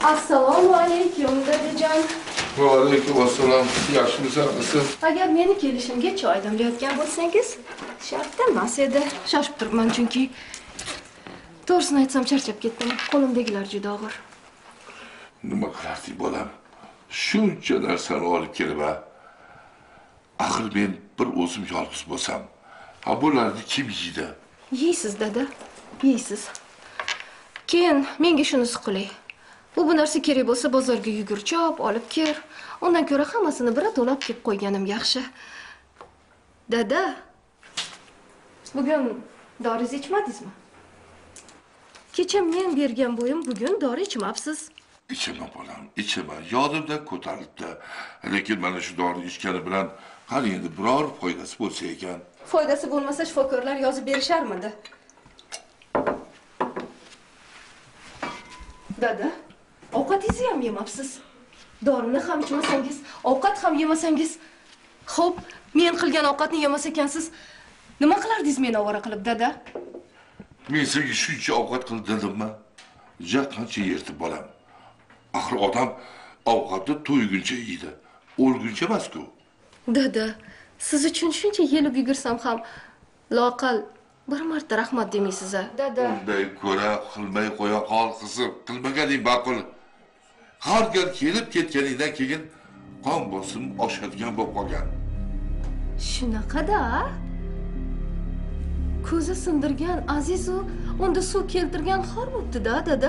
Assalomu alaykum dadajon. Va alaykum assalom. Yaxshimisiz? Agar meni kelishimga choy damlayotgan bo'lsangiz, shart emas edi. Shoshib turibman chunki. To'g'risini aytsam charchab ketdim. Qo'limdagilar juda og'ir. Nima qilardik bolam? Shuncha narsani olib kelib, axir men bir o'zim yolg'iz bo'lsam, bularni kim yeydi? Yeysiz dada, yeysiz. Keyin menga shunisi qiling. Bu narsa kerak bo'lsa bozorga yugur chop, olib kel. Undan ko'ra hammasini birato'lab kelib qo'yganim yaxshi. Dada, bugun doringizni ichmadingizmi? Kecha men bergan bo'yim bugun dori ichmabsiz. İçemem bolam, içemem. Yodimdan ko'tarilibdi. Lekin mana shu dorini ichgani bilan qani endi biror foydasi bo'lsa ekan. Foydasi bo'lmasa shifokorlar yozib berisharmidi? Dada, ovqatingizni ham yemabsiz. Dorini ham ichmasangiz, ovqat ham yemasangiz, xo'p, men qilgan ovqatni yemas ekansiz, nima qilardingiz meni ovora qilib, dada? Men senga shuncha ovqat qil dedimmi? Ja qancha yerdi bolam. Axir odam ovqatni to'yguncha yeydi, o'lguncha emas-ku. Dada, siz uchun shuncha yelib yugursam ham loqal bir marta rahmat demaysiz-a? Dada. Unday ko'ra qilmay qo'ya qol qizim, qilmaganing ma'qul. Har gal kelib ketganingdan keyin qon bosim oshadigan bo'lib qolgan. Shunaqa-da? Ko'zi sindirgan azizu unda suv keltirgan xor bo'pti-da, dada.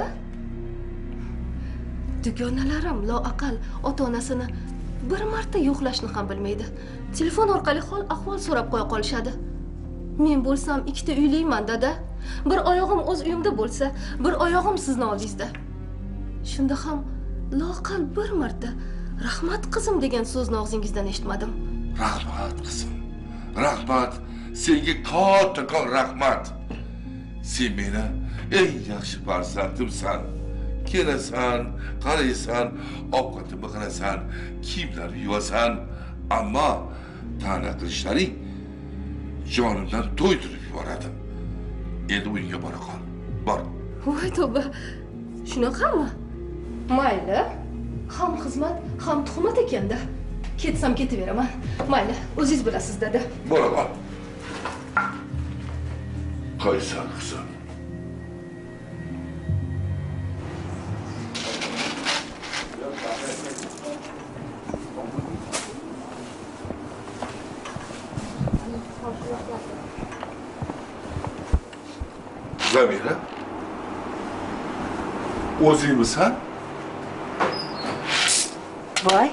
Dugonalarim loaqal ota-onasini bir marta yo'qlashni ham bilmaydi. Telefon orqali hol ahvol so'rab qo'ya qolishadi. Men bo'lsam ikkita uyliman, dada. Bir oyog'im o'z uyimda bo'lsa, bir oyog'im sizning oldingizda. Shunda ham loaqal bir marta rahmat qizim degan so'zni og'zingizdan eshitmadim. Rahmat qizim. Rahmat. Senga kattakon rahmat. Sen meni eng yaxshi farzandimsan. Kelasan, qaraysan, ovqatimni qilasan, kiyimlarni yuvasan, ammo ta'na qilishlaring jonimdan to'ydirib yuboradi. Endi uyga bora qol. Bor. Voy tavba. Shunaqami? Mayli. Ham xizmat, ham tuhmat ekanda. Ketsam ketaveraman. Mayli, o'zingiz bilasiz, dada. Bora qol. Qaysan qizim? Zamira, o'zingmisan? Voy.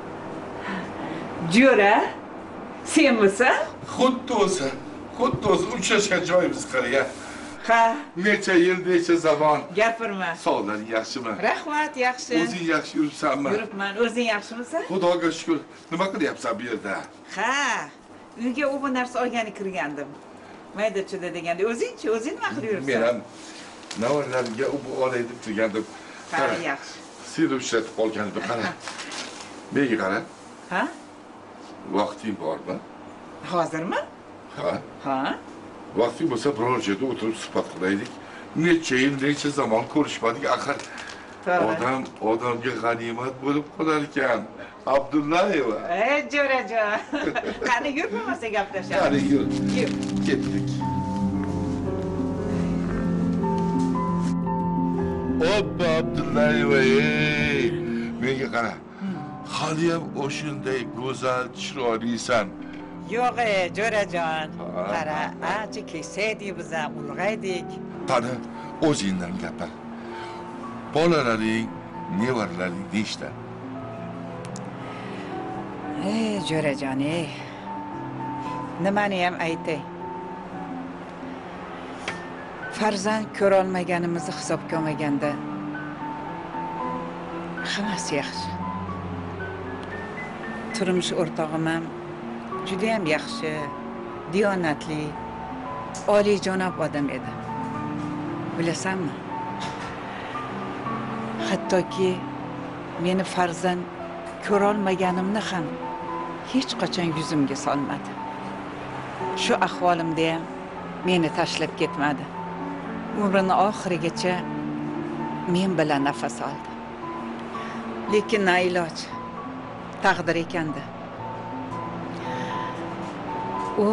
Jo'ra, senmisan? Xuddi o'zi uchrashgan joyimiz qara. Ha. Necha yil, necha zamon. Gapirma. Sog'laring yaxshimi? Rahmat, yaxshi. O'zing yaxshi yuribsanmi? Yuribman. O'zing yaxshimisan? Xudoga shukr. Nima qilyapsan bu yerda? Ha. Uyga u narsa olgani kirgandim. Mayda-chuda deganda o'zing-chi, o'zing nima qilib yuribsan? Men ham navarlarimga u olay deb turgandim. Ha, yaxshi. Seni ishlatib qolgandim, qara. Menga qara. Ha? Vaqting bormi? Hozirmi? Ha. Ha? Vaqting bo'lsa biror joyda o'tirib suhbat qilaylik. Necha yil, necha zamon ko'rishmadik, axir. Odamga g'animat bo'lib qolar ekan. Abdullayeva. Jo'rajon. Qani yur bo'lmasa gaplashamiz. Qani yur. Ketdik. Obba Abdullayeva, menga qara. Hali ham o'shanday go'zal, chiroylisan. Yo'q, Jo'rajon. Qara, ancha kesaydik biz ham, ulg'aydik. Qani, o'zingdan gapir. Bolalaring, nevaralaring nechta? Jo'rajon, nimani ham aytay. Farzand ko'rolmaganimizni hisobga olmaganda hammasi yaxshi. Turmush o'rtog'im ham juda ham yaxshi, diyonatli, oliyjanob odam edi. Bilasanmi? Hattoki meni farzand ko'rolmaganimni ham hech qachon yuzimga solmadi. Shu ahvolimda ham meni tashlab ketmadi. Umrini oxirigacha men bilan nafas oldi. Lekin na iloj. Taqdir ekanda. U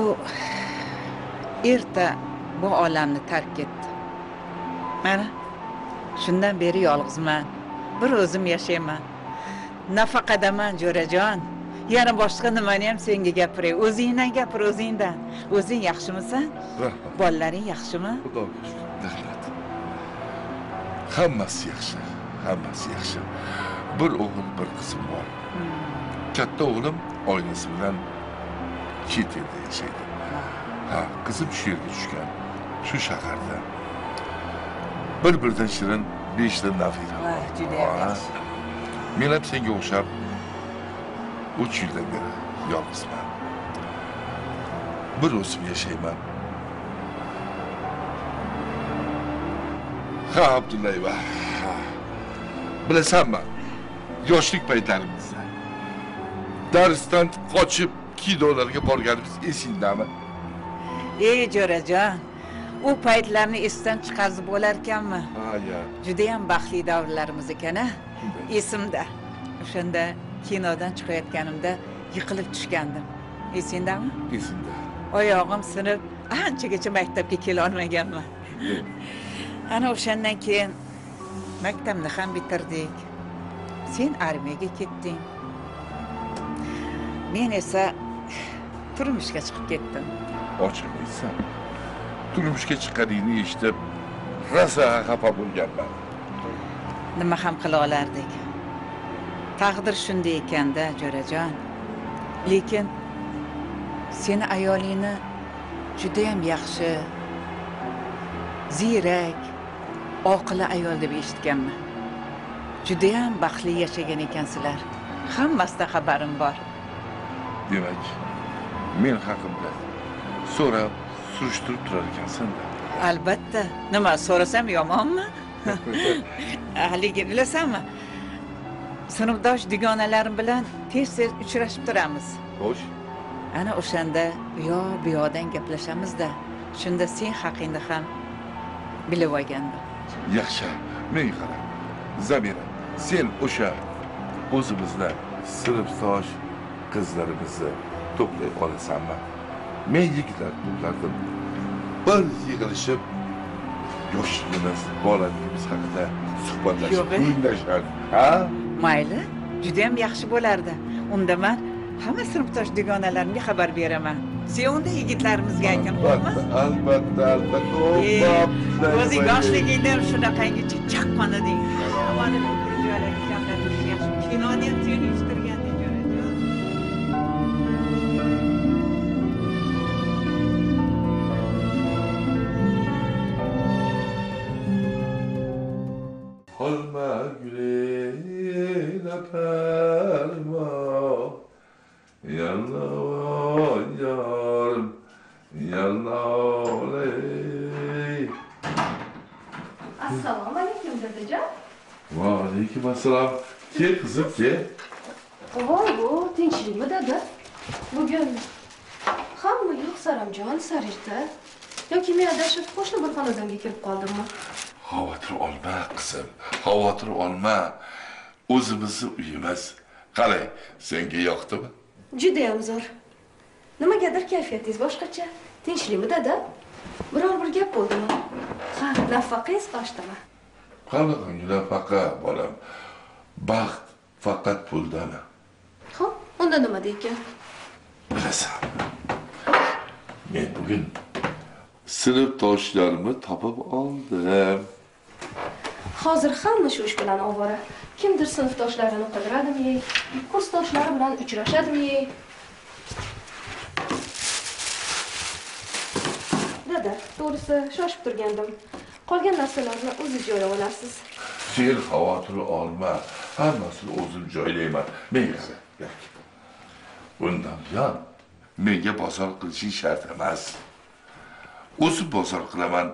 erta bu olamni tark etdi. Mana shundan beri yolg'izman. Bir o'zim yashayman. Nafaqadaman jo'rajon. Yana boshqa nimani ham senga gapiray. O'zingdan gapir, o'zingdan. O'zing yaxshimisan? Rahmat. Bolalaring yaxshimi? Xudoga shukr. Rahmat. Hammasi yaxshi. Hammasi yaxshi. Bir o'g'il, bir qizim bor. Katta o'g'lim oilasi bilan chet elda yashaydi. Ha, qizim shu yerga tushgan. Shu shaharda. Bir-biridan shirin 5 ta nafira. Voy, juda yaxshi. Men ham senga o'xshab 3 yildan beri yolg'izman. Bir o'zim yashayman. Ha, Abdullayeva. Bilasanmi? Yoshlik paytlarimizda darsdan qochib kinolarga borganimiz esingdami? Ey jo'rajon, u paytlarni esdan chiqarib bo'lar ekanmi? Ha, ya. Juda ham baxtli davrlarimiz ekan-a. Esimda. O'shanda kinodan chiqayotganimda yiqilib tushgandim. Esingdami? Esimda. Oyog'im sinib, anchagacha maktabga kela olmaganman. Ana o'shandan keyin maktabni ham bitirdik. Sen armiyaga ketding. Men esa turmushga chiqib ketdim. Ochiq aytsam, turmushga chiqqaningni eshitib, rosa xafa bo'lganman. Nima ham qila olardik? Taqdir shunday ekanda, jo'rajon. Lekin seni ayolingni juda ham yaxshi, ziyrak, oqila ayol deb eshitganman. Juda ham baxtli yashagan ekansizlar. Hammasidan xabarim bor. Demak, men haqimda so'rab, surishtirib turar ekansan-da. Albatta. Nima so'rasam yomonmi? Haligi bilasanmi? Sinfdosh dugonalarim bilan tez-tez uchrashib turamiz. Xo'sh. Ana o'shanda bu yoqdan gaplashamiz-da. Shunda sen haqingda ham bilib olgandim. Yaxshi. Men qara. Zamira, sen o'sha o'zimizda sinfdosh qizlarimizni to'play olasanmi? Men yigitlar to'pladim. Bir yig'ilishib yoshligimiz, bolaligimiz haqida suhbatlashib, o'ylashadi. Ha? Mayli, juda ham yaxshi bo'lardi. Unda men hamma sinfdosh dugonalarimga xabar beraman. Sen unda yigitlarimizga aytgan bo'lma? Albatta. O'zing yoshligingda ham shunaqangicha chaqqon eding. Havoni joylarga jamlatib yaxshi kinoni ham sen uyushtirganding, jo'rajon. Olma güle perma yallah yarım yallah ey. Assalomu alaykum dadajon. Va alaykum assalom. Kel kızım kel. Voy bu tinchlikmi dada? Bugun hamma yo'q Saramjon sarirda. Yoki men adashib qo'shni bir xonadonga kirib qoldimmi? Xavotir olma qizim, xavotir olma. O'zimizni uyimiz. Qalay, senga yoqdimi? Juda ham zo'r. Nimagadir kayfiyatingiz boshqacha. Tinchlikmi dada? Biror bir gap bo'ldimi? Ha, nafaqangiz oshdimi? Qanaqa nafaqa bolam? Baxt faqat puldami? Xo'p, unda nima deykan? Bilasan. Men bugun sinfdoshlarimni topib oldim. Hozir hamma shu ish bilan ovora. Kimdir sinfdoshlarini qidiradimi, kursdoshlari bilan uchrashadimi? Dada, to'g'risi shoshib turgandim. Qolgan narsalarni o'zingiz joylab olasiz. Sen xavotir olma. Hammasini o'zim joylayman. Menga qara. Bundan buyon menga bozor qilishing shart emas. O'zim bozor qilaman.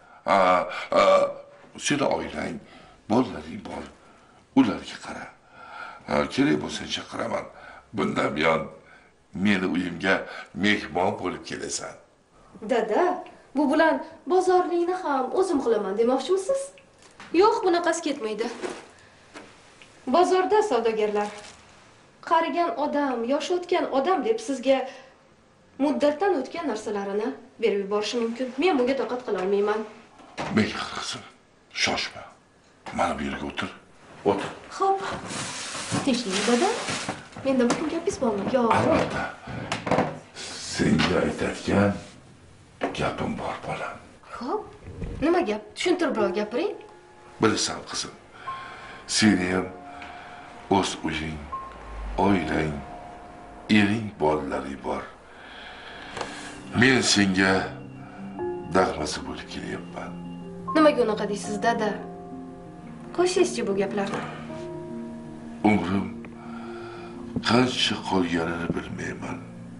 Seni oilang, bolalaring bor. Ularga qara. Kerak bo'lsa chaqiraman. Bundan buyon meni uyimga mehmon bo'lib kelasan. Dada, bu bilan bozorlikni ham o'zim qilaman demoqchimisiz? Yo'q, bunaqasi ketmaydi. Bozorda savdogarlar qarigan odam, yoshi o'tgan odam deb sizga muddatdan o'tgan narsalarini berib yuborishi mumkin. Men bunga toqat qila olmayman. Bekor qizim, shoshma. Mana bu yerga o'tir. O'tir. Xo'p. Tinchlik dada. Menda bugun gapingiz bormi? Yo'q. Albatta. Senga aytadigan gapim bor bolam. Xo'p. Nima gap? Tushuntiribroq gapiring. Bilasan qizim. Seni ham o'z uying, oilang, ering, bolalaring bor. Men senga dag'masi bo'lib kelyapman. Nimaga unaqa deysiz, dada? Qo'shingizchi bu gaplarni. Umrim qancha qolganini bilmayman.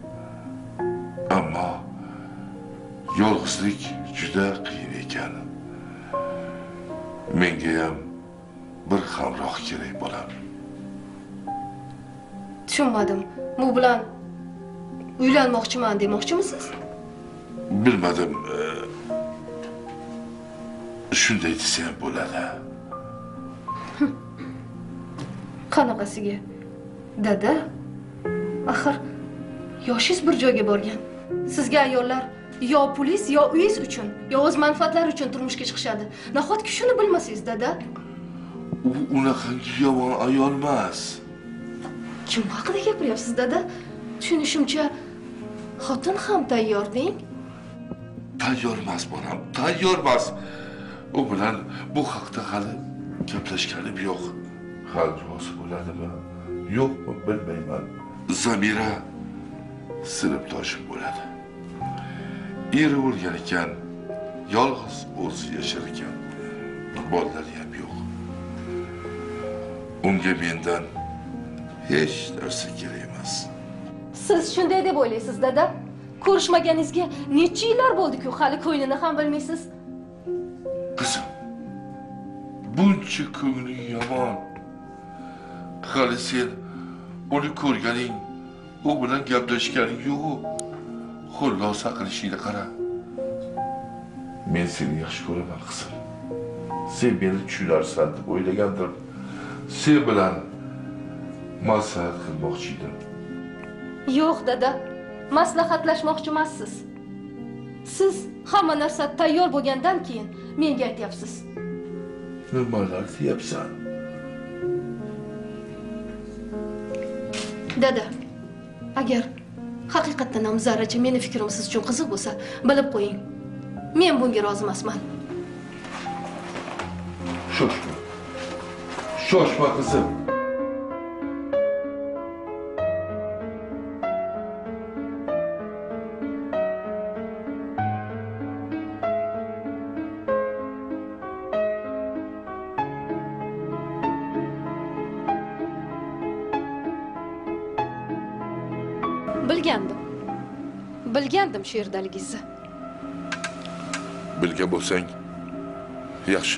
Ammo yolg'izlik juda qiyin ekan. Menga ham bir hamroh kerak bolam. Tushunmadim. Bu bilan uylanmoqchiman demoqchimisiz? Bilmadim. Shunday desam bo'ladi. Qanaqasiga? Dada, axir yoshingiz bir joyga borgan. Sizga ayollar yo pulis, yo uyingiz uchun, yo o'z manfaatlari uchun turmushga chiqishadi. Nahotki shuni bilmasangiz, dada? U unaqangi yomon ayol emas. Kim haqida gapiryapsiz, dada? Tushunishimcha, xotin ham tayyor deng. Tayyor emas bolam, tayyor emas. U bilan bu haqda hali gaplashganim yo'q. Hal rozi bo'ladimi, yo'qmi bilmayman. Zamira sinfdoshim bo'ladi. Eri o'lgan ekan, yolg'iz o'zi yashar ekan. Bolalari ham yo'q. Unga mendan hech narsa kerak emas. Siz shunday deb o'ylaysiz, dada? Ko'rishmaganingizga necha yillar bo'ldi-ku, hali ko'nglini ham bilmaysiz. Qizim, buncha ko'ngling yomon. Hali sen uni ko'rganing, u bilan gaplashganing yo'q. Xulosa qilishingni qara. Men seni yaxshi ko'raman, qizim. Sen meni tushunarsan deb o'ylagandim. Sen bilan maslahat qilmoqchi edim. Yo'q, dada. Maslahatlashmoqchi emassiz. Siz hamma narsa tayyor bo'lgandan keyin menga aytyapsiz. Nimalar deyapsan? Dada, agar haqiqatdan ham zarracha meni fikrim siz uchun qiziq bo'lsa, bilib qo'ying. Men bunga rozi emasman. Shoshma. Shoshma qizim. Bilgandim shu yerdaligingizni. Bilgan bo'lsang, yaxshi.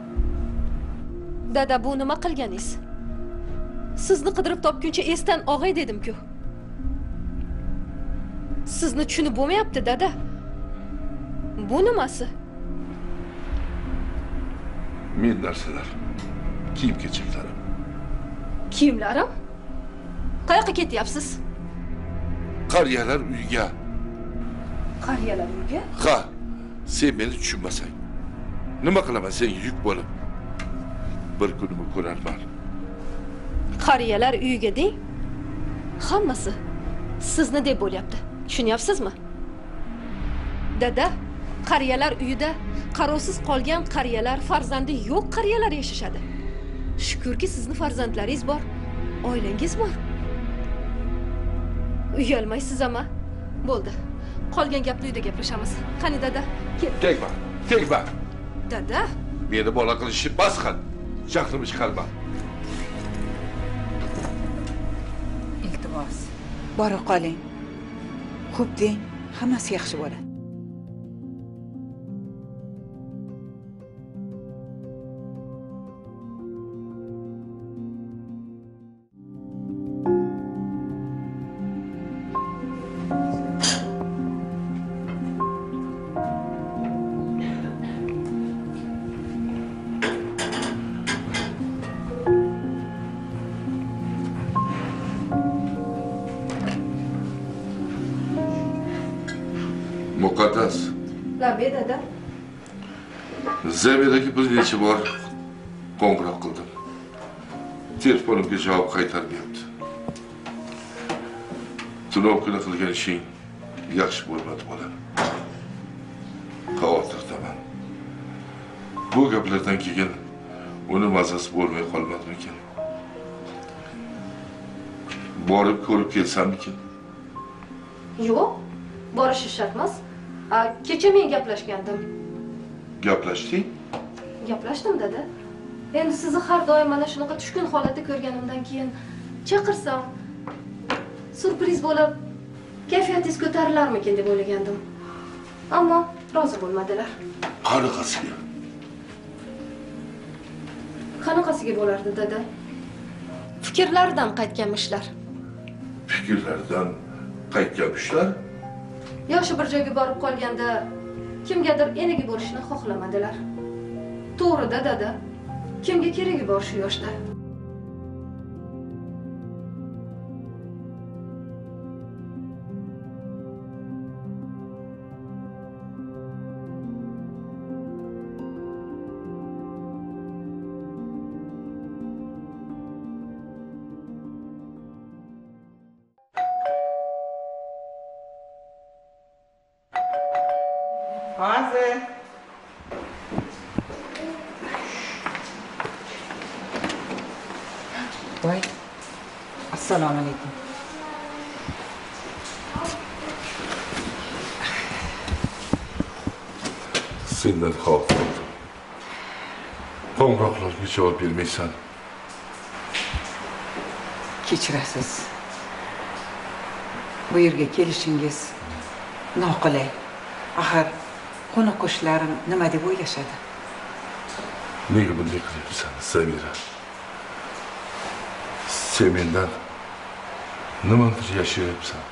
Dada, bu nima qilganingiz? Sizni qidirib topguncha esdan og'ay dedim-ku. Sizni tushunib bo'lmayapti, dada. Bu nimasi? Men narsalar, kiyim-kechaklarim. Kiyimlarim? Qayoqqa ketyapsiz? Qariyalar uyiga. Qariyalar uyiga? Ha, sen meni tushunmasang. Nima qilaman sen yuk bo'lib? Bir kunimni ko'rarman. Qariyalar uyiga deng. Hammasi sizni deb bo'lyapti. Tushunyapsizmi? Dada, qariyalar uyida qarovsiz qolgan qariyalar, farzandi yo'q qariyalar yashashadi. Shukrki sizni farzandlaringiz bor, oilangiz bor. Uyalmaysiz ama. Bo'ldi. Qolgan gapni uyda gaplashamiz. Qani dada, kel. Tegma. Dada, Meni bola qilishni bas qil. Jahlimi chiqarma. Iltimos, bora qoling. Xo'p deng, hammasi yaxshi bo'ladi. Muqaddas, Labe dada. Zamiraga bir necha bor qo'ng'iroq qildim. Telefonimga javob qaytarmayapti. Tunov kuni qilgan ishing yaxshi bo'lmadi, bolam. Xavotirdaman. Bu gaplardan keyin uni mazasi bo'lmay qolmadimikin? Borib ko'rib kelsammikin? Yo'q, borishi shart emas. Kecha men gaplashgandim. Gaplashding? Gaplashdim dada. Endi sizni har doim mana shunaqa tushkun holatda ko'rganimdan keyin chaqirsam, surpriz bo'lib, kayfiyatingiz ko'tarilarmikin deb o'ylagandim. Ammo rozi bo'lmadilar. Qanaqasiga? Qanaqasiga bo'lardi dada? Fikrlaridan qaytganmishlar. Fikrlaridan qaytganmishlar? Yoshi bir joyga borib qolganda kimgadir enigi bo'lishni xohlamadilar. To'g'ri-da dada. Kimga keragi bor shu yoshda? Hozir. Voy. Assalomu alaykum. Sendan xavotir oldim. Qo'ng'iroqlarga javob bermaysan. Kechirasiz. Bu yerga kelishingiz noqulay. Axir qo'ni-qo'shnilarim nima deb o'ylashadi? Nega bunday qilyapsan, Samira? Sen mendan nimadir yashiryapsan?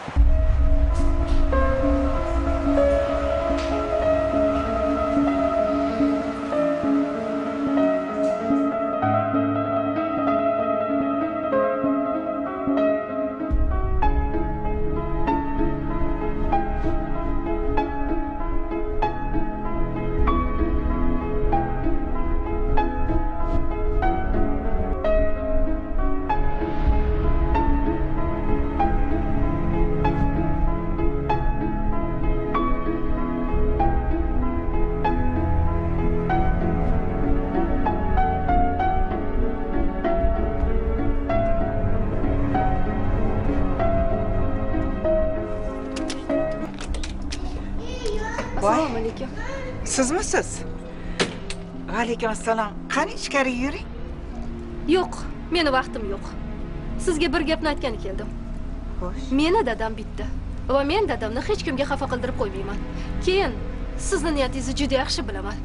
Assalomu alaykum. Sizmisiz? Alaykum assalom. Qani ichkari yuring. Yo'q, meni vaqtim yo'q. Sizga bir gapni aytgani keldim. Xo'sh. Meni dadam bitta va men dadamni hech kimga xafa qildirib qo'ymayman. Keyin sizni niyatingizni juda yaxshi bilaman.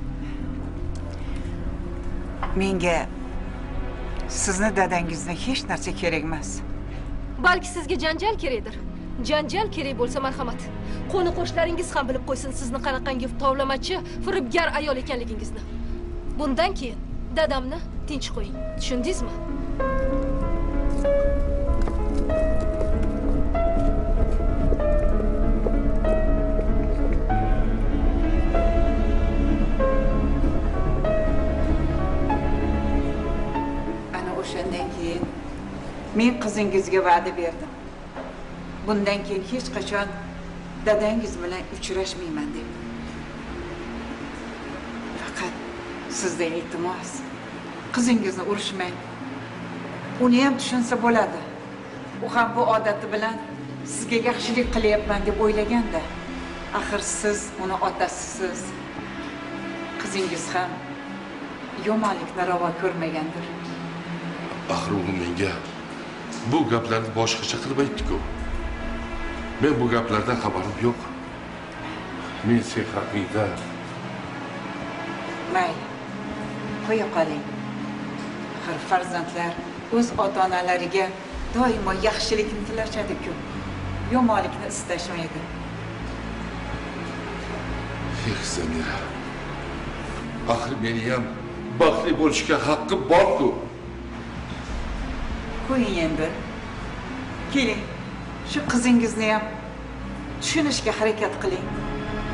Menga sizni dadangizni hech narsa kerak emas. Balki sizga janjal kerakdir. Janjal kerak bo'lsa marhamat. Qo'ni-qo'shlaringiz ham bilib qo'ysin sizni qanaqangi tovlamachi, firibgar ayol ekanligingizni. Bundan keyin dadamni tinch qo'ying. Tushundingizmi? Ana o'shandan keyin men qizingizga va'da berdim. Bundan keyin hech qachon dadangiz bilan uchrashmayman deb. Faqat sizdan iltimos, qizingizni urishmang. Uni ham tushunsa bo'ladi. U ham bu odati bilan sizga yaxshilik qilyapman deb o'ylaganda, axir siz uni otasisiz. Qizingiz ham yomonlikni ravo ko'rmagandir. Axir u menga bu gaplarni boshqacha qilib aytdi-ku. Men bu gaplardan xabarim yo'q. Men sen haqingda. Mayli. Qo'ya qoling. Axir farzandlar o'z ota-onalariga doimo yaxshilikni tilashadi-ku. Yomonlikni istashmaydi. Samira. Axir meni ham baxtli bo'lishga haqqim bor-ku. Qo'ying endi. Keling. Shu qizingizni ham tushunishga harakat qiling.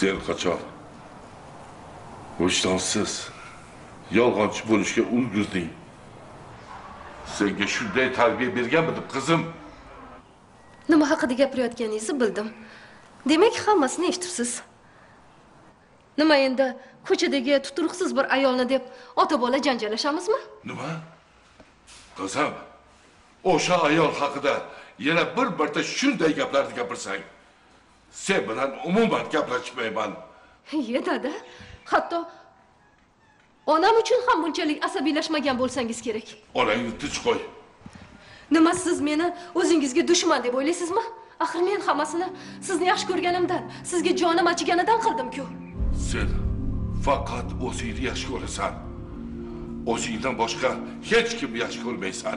Sen qachon vijdonsiz, yolg'onchi bo'lishga ulgurding? Senga shunday tarbiya berganmidim, qizim? Nima haqida gapirayotganingizni bildim. Demak, hammasini eshitibsiz. Nima endi ko'chadagi tuturuqsiz bir ayolni deb ota-bola janjallashamizmi? Nima? Qizim, o'sha ayol haqida yana bir marta shunday gaplarni gapirsang, sen bilan umuman gaplashmayman. Iye dada, hatto onam uchun ham bunchalik asabiylashmagan bo'lsangiz kerak. Onangni tinch qo'y. Nima siz meni o'zingizga dushman deb o'ylaysizmi? Axir men hammasini sizni yaxshi ko'rganimdan, sizga jonim achiganidan qildim-ku. Sen faqat o'zingni yaxshi ko'rasan. O'zingdan boshqa hech kimni yaxshi ko'rmaysan.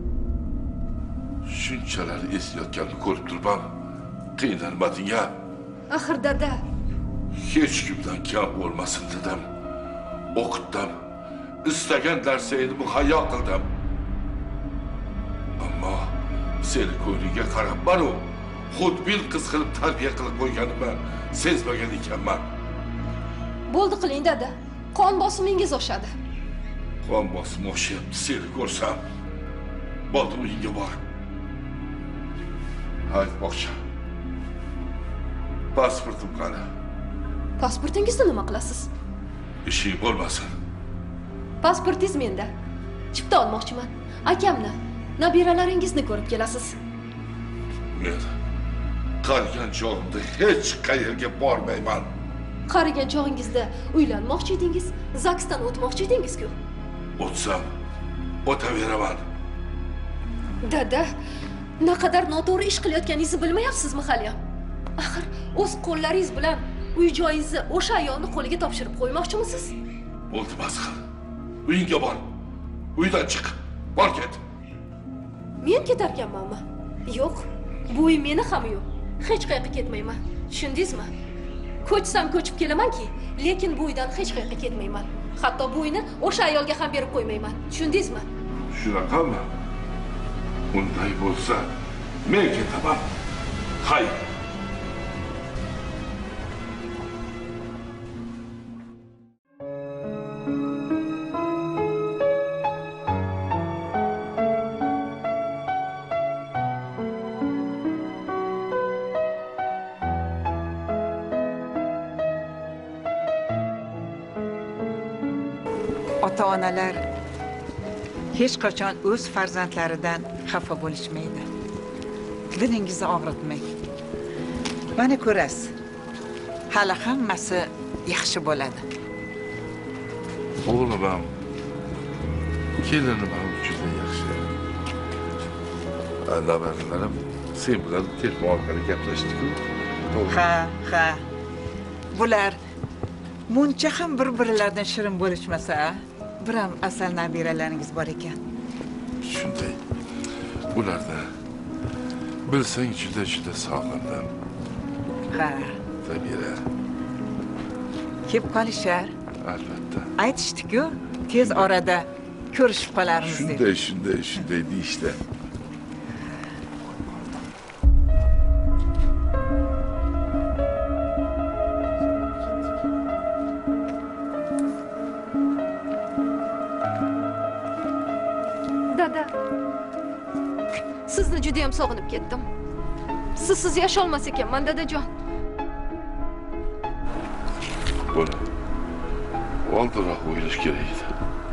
Shunchalar eslayotganini ko'rib turibman. Qiynalmading-a? Axir dada, hech kimdan kam bo'lmasin dedim. O'qitdim. Istagan narsangni muhayyo qildim. Ammo seni ko'ngliga qarab banu xudbin qiz qilib tarbiya qilib qo'yganimni sezmagan ekanman. bo'ldi qiling dada. Qon bosimingiz oshadi. Qon bosimi oshyapti seni ko'rsam. Bo'ldi, uyingga bor. Hayt boqcha. Pasportim qani? Pasportingizni nima qilasiz? Ishing bo'lmasin. Pasportingiz menda. Chipta olmoqchiman. Akamni, nabiralaringizni ko'rib kelasiz. Men qarigan chog'imda hech qayerga bormayman. Qarigan chog'ingizda uylanmoqchi edingiz, zaksdan o'tmoqchi edingiz-ku. O'tsam, o'taveraman. Dada, naqadar noto'g'ri ish qilayotganingizni bilmayapsizmi hali ham? Axir o'z qo'llaringiz bilan uy-joyingizni o'sha ayolni qo'liga topshirib qo'ymoqchimisiz? Bo'ldi, bas qil. Uyingga bor. Uydan chiq. Bor ket. Men ketarkanmanmi? Yo'q, bu uy meni ham yo'q. Hech qayerga ketmayman. Tushundingizmi? Ko'chsam ko'chib kelamanki, lekin bu uydan hech qayerga ketmayman. Hatto bu uyni o'sha ayolga ham berib qo'ymayman. Tushundingizmi? Shunaqami? Unday bo'lsa, men ketaman. Hayır. Ota-onalar hech qachon o'z farzandlaridan xafa bo'lishmaydi. Dilingizni og'ritmang. Mana ko'rasiz. Hali hammasi yaxshi bo'ladi. O'g'lim ham, kelinim ham juda yaxshi. Nabiralarim sen bilan telefon orqali gaplashdik-ku. Ha. Bular muncha ham bir-birlaridan shirin bo'lishmasa, bir ham asal nabiralaringiz bor ekan. Shunday. Ularda bilsang juda sog'indim. Ha. Zabira. Kelib qolishar. Albatta. Aytishdi-ku, tez orada ko'rishib qolarmiz deb. Shunday deyishdi. Dada, sizni juda ham sog'inib ketdim. Sizsiz yasholmas ekanman, dadajon. Buni oldinroq o'ylash kerak edi.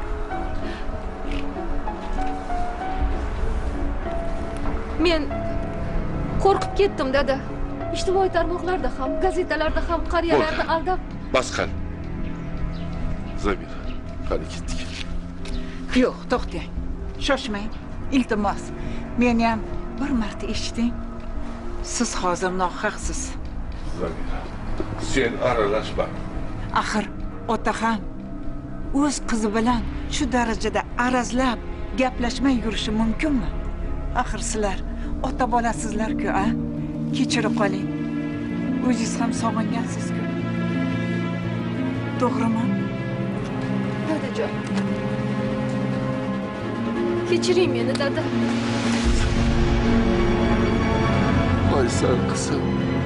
Men qo'rqib ketdim, dada. Ijtimoiy tarmoqlarda ham, gazetalarda ham qariyalarni aldab. Bas qil. Zabira, qani ketdik. Yo'q, to'xtang. Shoshmang. Iltimos, meni ham bir marta eshiting. Siz hozir nohaqsiz. Zabira, sen aralashma. Axir ota ham o'z qizi bilan shu darajada arazlab gaplashmay yurishi mumkinmi? Axir sizlar ota bolasizlar-ku, a? Kechirib qoling. O'zingiz ham sog'ingansiz-ku. To'g'rimi? Dadajon. Kechiring meni, dada. Voy sen qizim.